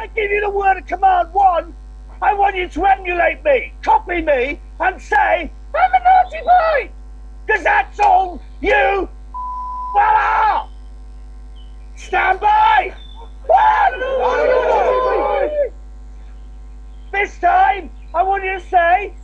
I give you the word of command one, I want you to emulate me, copy me, and say, I'm a naughty boy! Because that's all you are! Stand by! One! This time, I want you to say,